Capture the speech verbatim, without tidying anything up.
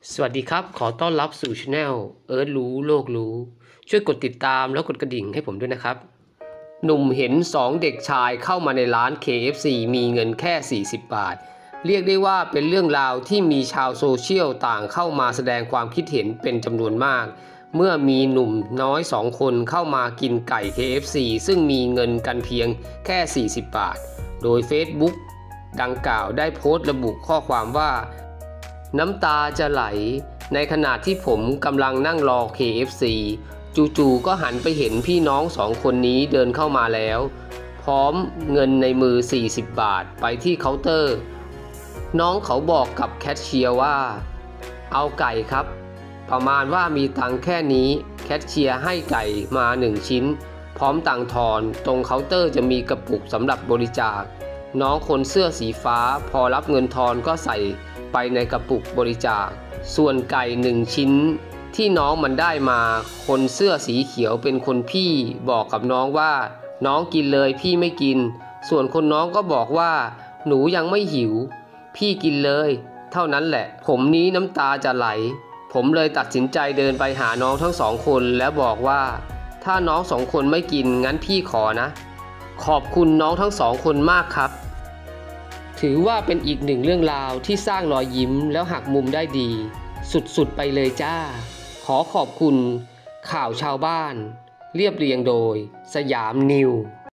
สวัสดีครับขอต้อนรับสู่ช anel เอิร์ธรู้โลกรู้ช่วยกดติดตามแล้วกดกระดิ่งให้ผมด้วยนะครับหนุ่มเห็นสองเด็กชายเข้ามาในร้าน เค เอฟ ซี มีเงินแค่สี่สิบบาทเรียกได้ว่าเป็นเรื่องราวที่มีชาวโซเชียลต่างเข้ามาแสดงความคิดเห็นเป็นจำนวนมากเมื่อมีหนุ่มน้อยสองคนเข้ามากินไก่ เค เอฟ ซี ซึ่งมีเงินกันเพียงแค่สี่สิบบาทโดย Facebook ดังกล่าวได้โพสต์ระบุข้อความว่าน้ำตาจะไหลในขณะที่ผมกำลังนั่งรอ เค เอฟ ซี จู่ๆก็หันไปเห็นพี่น้องสองคนนี้เดินเข้ามาแล้วพร้อมเงินในมือสี่สิบบาทไปที่เคาน์เตอร์น้องเขาบอกกับแคชเชียร์ว่าเอาไก่ครับประมาณว่ามีตังค์แค่นี้แคชเชียร์ให้ไก่มาหนึ่งชิ้นพร้อมตังค์ทอนตรงเคาน์เตอร์จะมีกระปุกสำหรับบริจาคน้องคนเสื้อสีฟ้าพอรับเงินทอนก็ใส่ไปในกระปุกบริจาคส่วนไก่หนึ่งชิ้นที่น้องมันได้มาคนเสื้อสีเขียวเป็นคนพี่บอกกับน้องว่าน้องกินเลยพี่ไม่กินส่วนคนน้องก็บอกว่าหนูยังไม่หิวพี่กินเลยเท่านั้นแหละผมนี้น้ำตาจะไหลผมเลยตัดสินใจเดินไปหาน้องทั้งสองคนแล้วบอกว่าถ้าน้องสองคนไม่กินงั้นพี่ขอนะขอบคุณน้องทั้งสองคนมากครับถือว่าเป็นอีกหนึ่งเรื่องราวที่สร้างรอยยิ้มแล้วหักมุมได้ดีสุดๆไปเลยจ้าขอขอบคุณข่าวชาวบ้านเรียบเรียงโดยสยามนิว